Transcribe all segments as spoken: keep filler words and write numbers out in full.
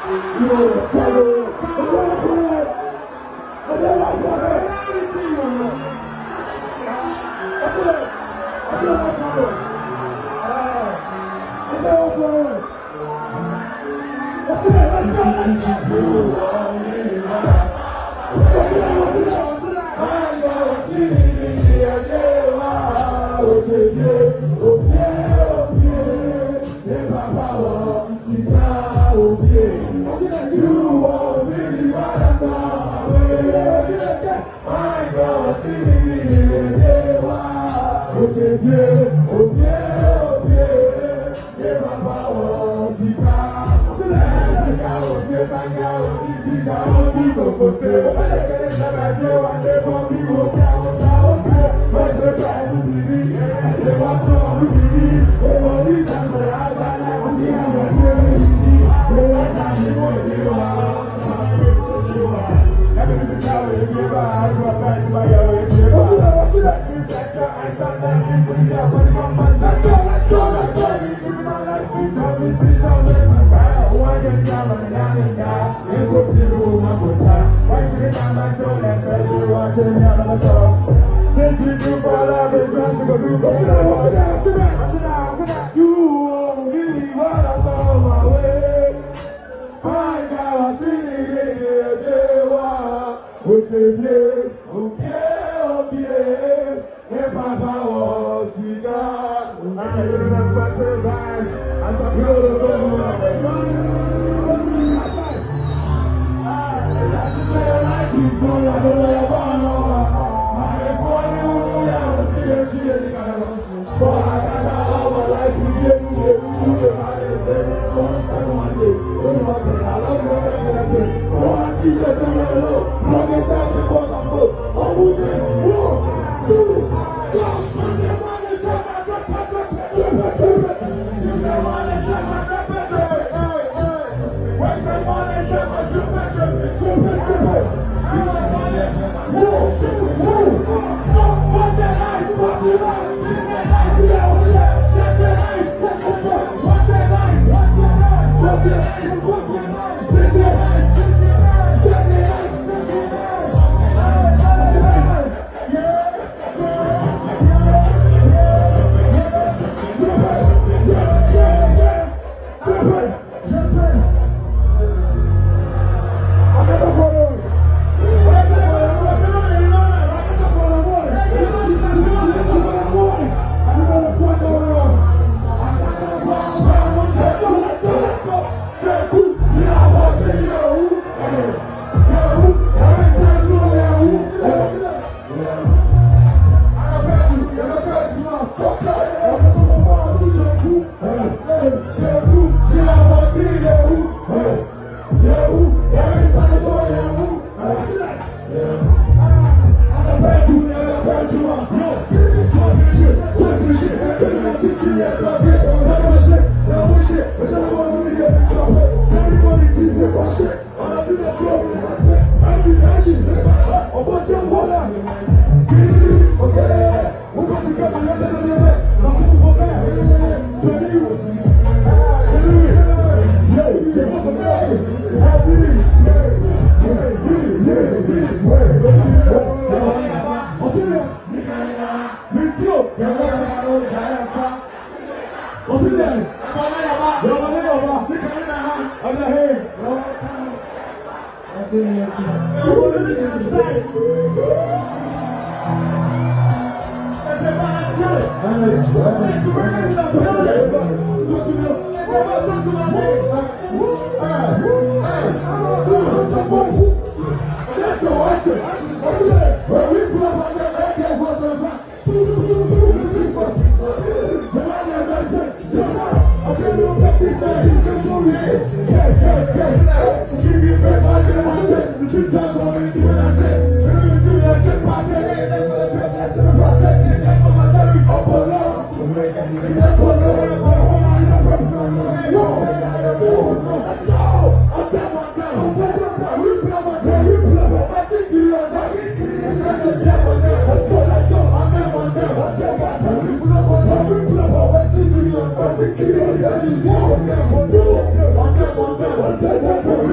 One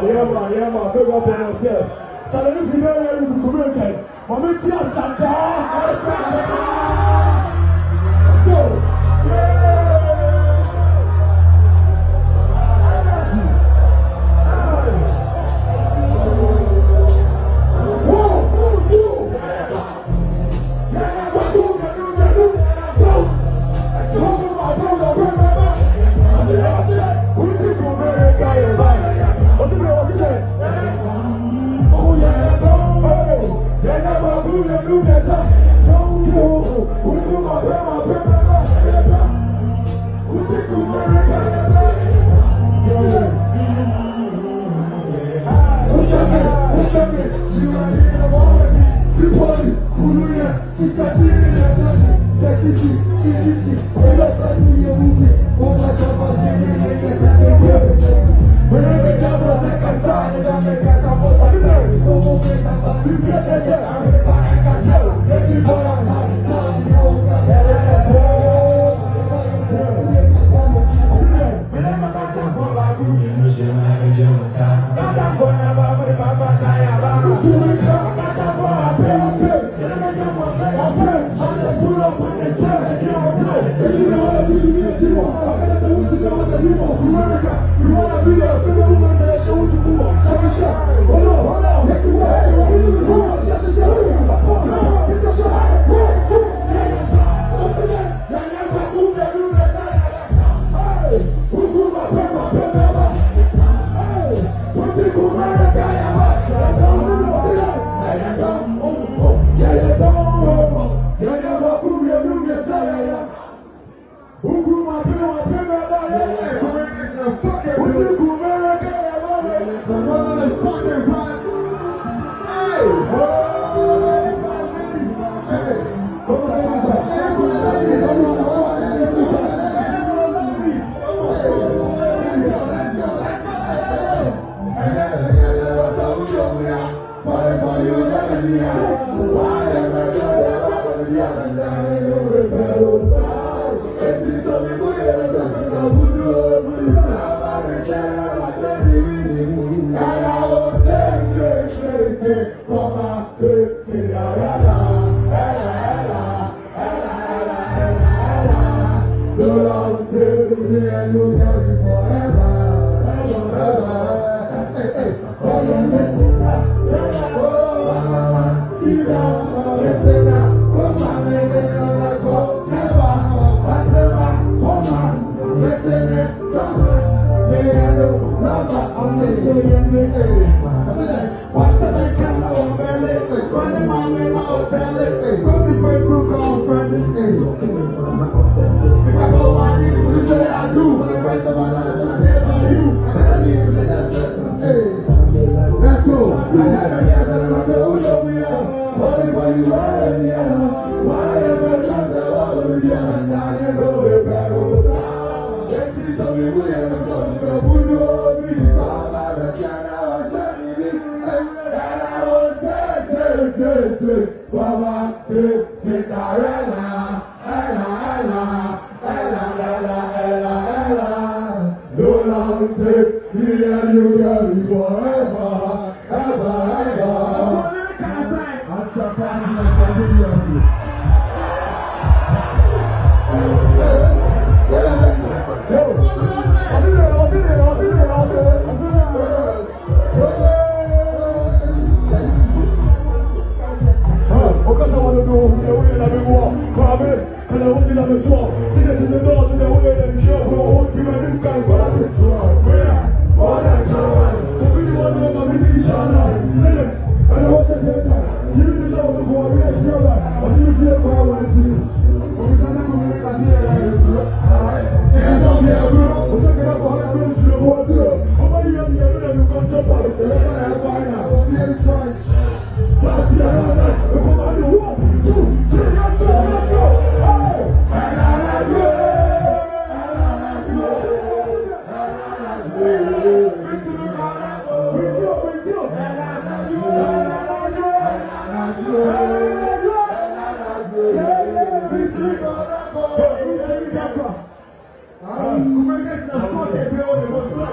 yeah man, yeah man, big up on yourself. Challenge if you know where you come again. Mommy, tears that down. So,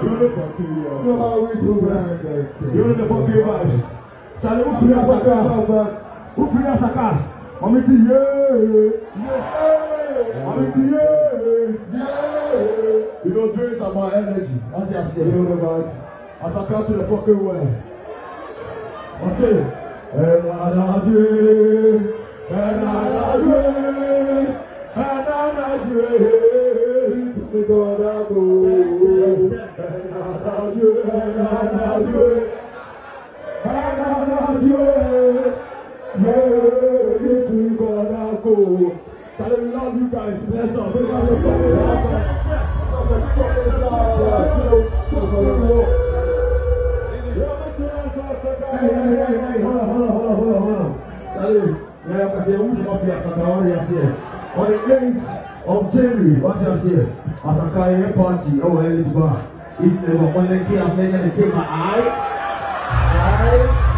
You know how we do, man. You know the fucking vibes. Charlie, who free Asaka? Who free Asaka? Mommy, yeah. Mommy, yeah. You know, dreams about energy. That's what I say. You know about Asaka to the fucking way. I say, and I do, and I do, and I do. We go down, go, and I do, and I do, and I do. Yeah, we go down, go. Tell me, love you guys. Bless up. We got the fucking Hey, hey, hey, hey, hold on, hold on, hold on, hold on, hold on. Tell you, yeah, I say, who's up here? Asaka, what do you say? On the eighth of January, what do you say? Asaka, party, oh, Ellis Bar. It's never one that came, and then it came my eye. Eye.